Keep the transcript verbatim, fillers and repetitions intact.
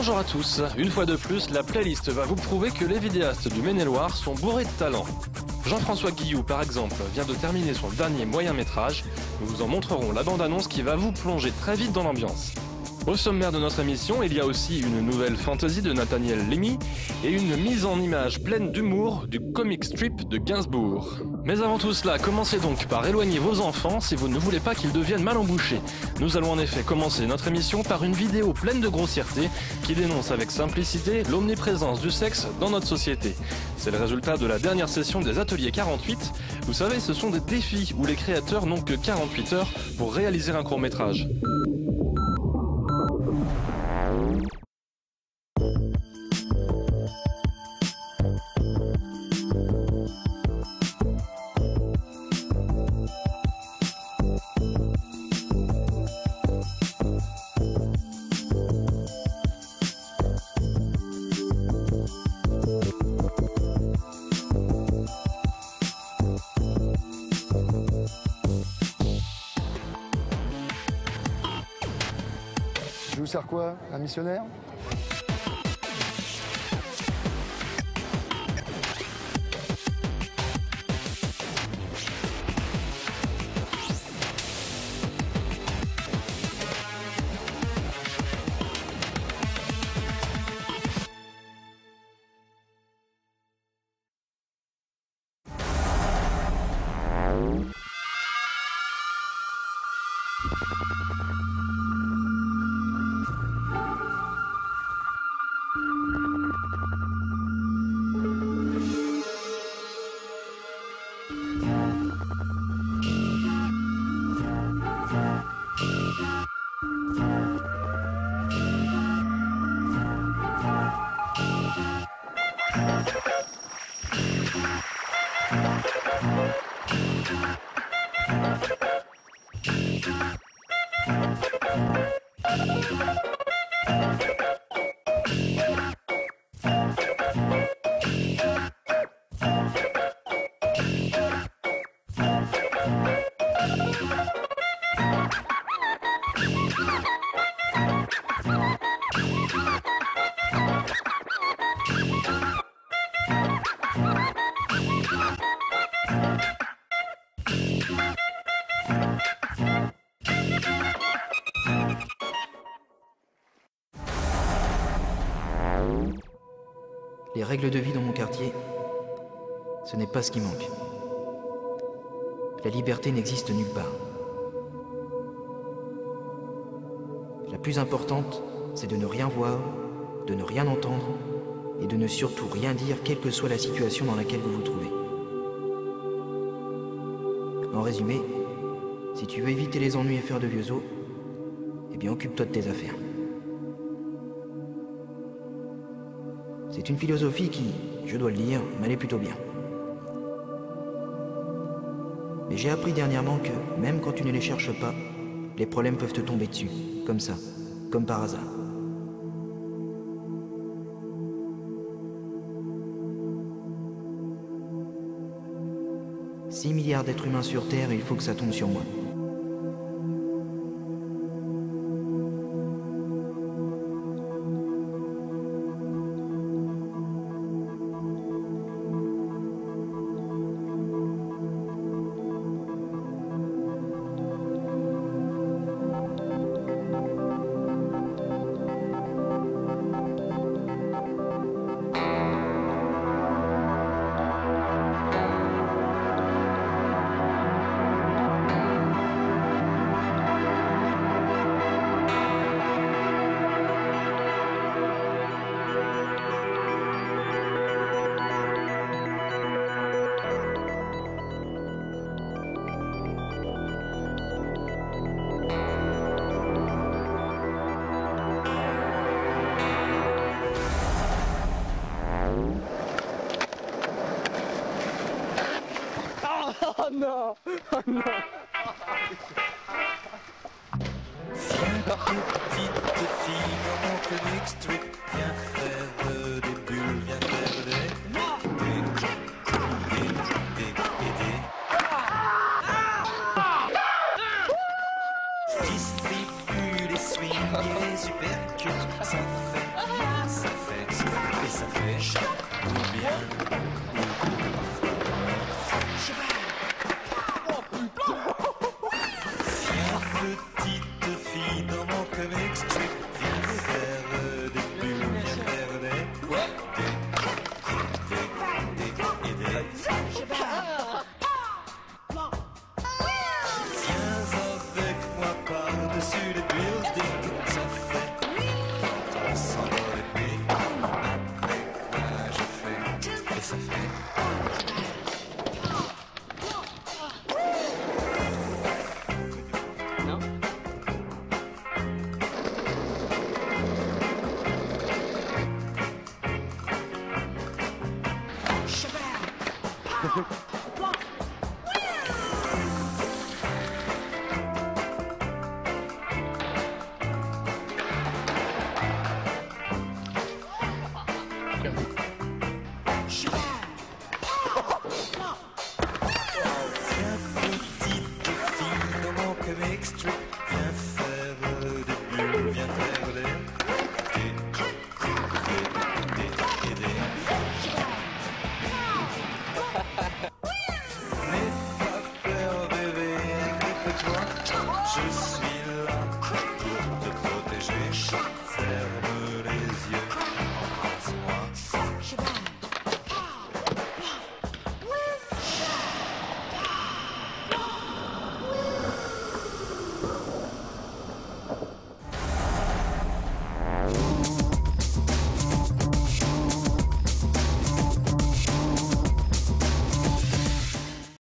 Bonjour à tous, une fois de plus, la playlist va vous prouver que les vidéastes du Maine-et-Loire sont bourrés de talent. Jean-François Guillou, par exemple, vient de terminer son dernier moyen-métrage. Nous vous en montrerons la bande-annonce qui va vous plonger très vite dans l'ambiance. Au sommaire de notre émission, il y a aussi une nouvelle fantasy de Nathaniel Lémy et une mise en image pleine d'humour du comic strip de Gainsbourg. Mais avant tout cela, commencez donc par éloigner vos enfants si vous ne voulez pas qu'ils deviennent mal embouchés. Nous allons en effet commencer notre émission par une vidéo pleine de grossièreté qui dénonce avec simplicité l'omniprésence du sexe dans notre société. C'est le résultat de la dernière session des ateliers quarante-huit. Vous savez, ce sont des défis où les créateurs n'ont que quarante-huit heures pour réaliser un court-métrage. Je vous sers quoi? Un missionnaire? Les règles de vie dans mon quartier, ce n'est pas ce qui manque. La liberté n'existe nulle part. La plus importante, c'est de ne rien voir, de ne rien entendre et de ne surtout rien dire, quelle que soit la situation dans laquelle vous vous trouvez. En résumé, si tu veux éviter les ennuis et faire de vieux os, eh bien occupe-toi de tes affaires. C'est une philosophie qui, je dois le dire, m'allait plutôt bien. Mais j'ai appris dernièrement que, même quand tu ne les cherches pas, les problèmes peuvent te tomber dessus, comme ça, comme par hasard. six milliards d'êtres humains sur Terre, il faut que ça tombe sur moi. Oh non! Oh non! Petite fille dans mon comic strip, viens faire des bulles, viens faire des... des... des... des... des... Je distribue les swings et les supercuts, ça fait... Comic strip, viens faire des bulles, viens faire des des des des des N'aie pas peur bébé, écoute-toi, je suis